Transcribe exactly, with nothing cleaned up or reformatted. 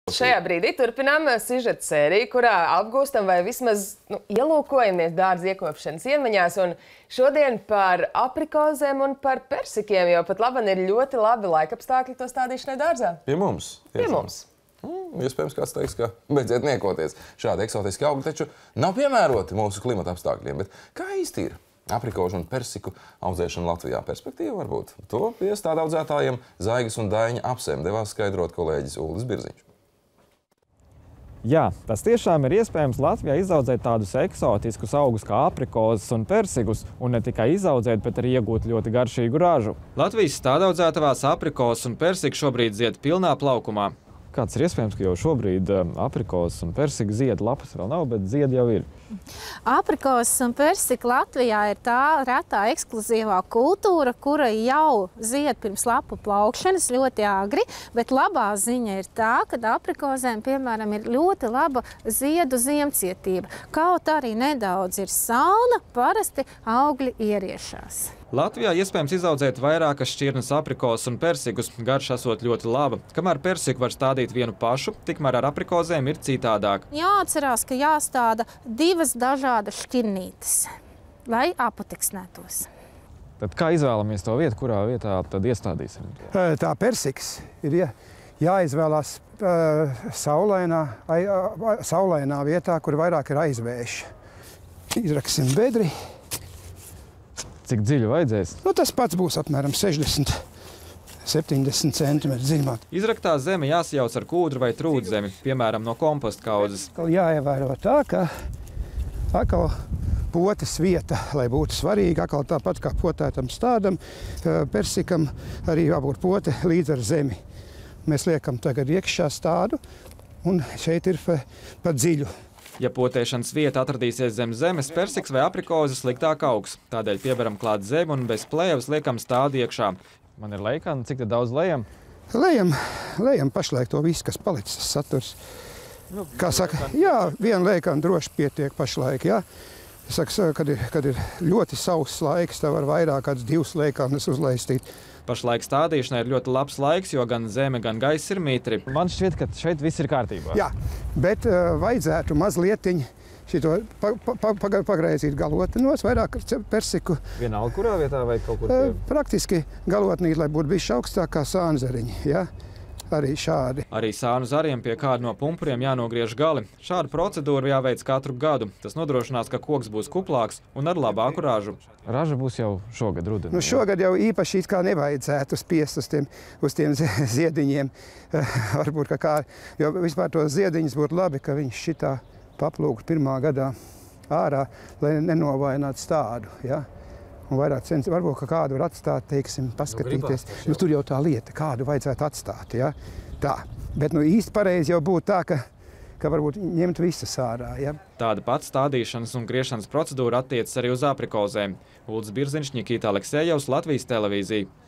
Šajā brīdī turpinām sižeta sēriju, kurā apgūstam vai vismaz nu, ielūkojamies dārza iekopšanas iemaņās. Un šodien par aprikozēm un par persikiem, jo pat laban ir ļoti labi laikapstākļi to stādīšanai dārzā. Pie mums? Pie mums. Mm, iespējams, kāds teiks, ka beidziet niekoties. Šādi eksotiski augi taču nav piemēroti mūsu klimata apstākļiem. Bet kā īsti ir aprikožu un persiku audzēšana Latvijā? Perspektīva varbūt. To pie stāda audzētājiem Zaigas un Daiņa apsēm devās skaidrot kolēģis Uldis Birziņš. Jā, tas tiešām ir iespējams Latvijā izaudzēt tādus eksotiskus augus kā aprikozes un persikus, un ne tikai izaudzēt, bet arī iegūt ļoti garšīgu ražu. Latvijas stādaudzētavās aprikozes un persiki šobrīd zied pilnā plaukumā. Kāds ir iespējams, ka jau šobrīd aprikozes un persika zied, lapas vēl nav, bet zied jau ir. Aprikozes un persika Latvijā ir tā retā ekskluzīvā kultūra, kura jau zied pirms lapu plaukšanas ļoti agri, bet labā ziņa ir tā, ka aprikozēm, piemēram, ir ļoti laba ziedu ziemcietība. Kaut arī nedaudz ir salna, parasti augļi ieriešās. Latvijā iespējams izaudzēt vairākas šķirnes aprikozes un persikus, garša esot ļoti laba. Kamēr persiku var stādīt vienu pašu, tikmēr ar aprikozēm ir citādāk. Jāatcerās, ka jāstāda divas dažādas šķirnītes, lai apoteksnētos. Tad kā izvēlamies to vietu, kurā vietā tad iestādīsim? Tā persiks ir jā, jāizvēlās uh, saulainā, ai, uh, saulainā vietā, kur vairāk ir aizvējš. Izraksim bedri. Cik dziļi vajadzēs? Nu, tas pats būs apmēram sešdesmit, septiņdesmit centimetru dziļumā. Izraktā zeme jāsajauc ar kūdru vai trūdzemi, piemēram, no komposta kaudzes. Jāievēro tā, ka atkal potes vieta, lai būtu svarīga, atkal tāpat kā potētam stādam, persikam arī jābūt pote līdz ar zemi. Mēs liekam tagad iekšā stādu, un šeit ir pa dziļu. Ja potēšanas vieta atradīsies zem zemes, persiks vai aprikozes sliktāk augs. Tādēļ pieveram klāt zemi un bez plēvas liekam stādu iekšā. Man ir leikana, cik tad daudz lejam? Lejam, lejam pašlaik to visu, kas palicis saturs. Nu, Kā saka, jā, viena leikana droši pietiek pašlaik, jā. Saka, kad ir, kad ir ļoti sauss laiks, tā var vairāk kāds divas leikanas uzlaistīt. Pašlaik stādīšanai ir ļoti labs laiks, jo gan zeme, gan gaiss ir mitri. Man šķiet, ka šeit viss ir kārtībā. Jā, bet uh, vajadzētu mazlietiņ šito pa, pa, pa, pagriezīt galotnos, vairāk persiku. Vienalga kurā vietā vai kaut kur? Uh, praktiski galotnīt, lai būtu bišķi augstāk kā sānzariņi, jā. Arī šādi. Arī sānu zariem pie kāda no pumpuriem jānogriež gali. Šādu procedūru jāveic katru gadu. Tas nodrošinās, ka koks būs kuplāks un ar labāku ražu. Raža būs jau šogad rudenī. Nu, šogad jau īpaši it kā nevajadzētu spiest uz tiem, uz tiem ziediņiem. Varbūt, ka kā, jo vispār tos ziediņus būtu labi, ka viņš šitā paplūktu pirmā gadā ārā, lai nenovājinātu stādu. Ja? Un vairāk centi, varbūt, ka kādu var atstāt, teiksim, paskatīties. Nu, nu, tur jau tā lieta, kādu vajadzētu atstāt, ja? Tā. Bet nu īsti pareizi jau būtu tā, ka, ka varbūt ņemt visas ārā, ja? Tāda pati stādīšanas un griešanas procedūra attiecas arī uz aprikozēm. Uldis Birziņš, Nikita Aleksejevs, Latvijas televīzija.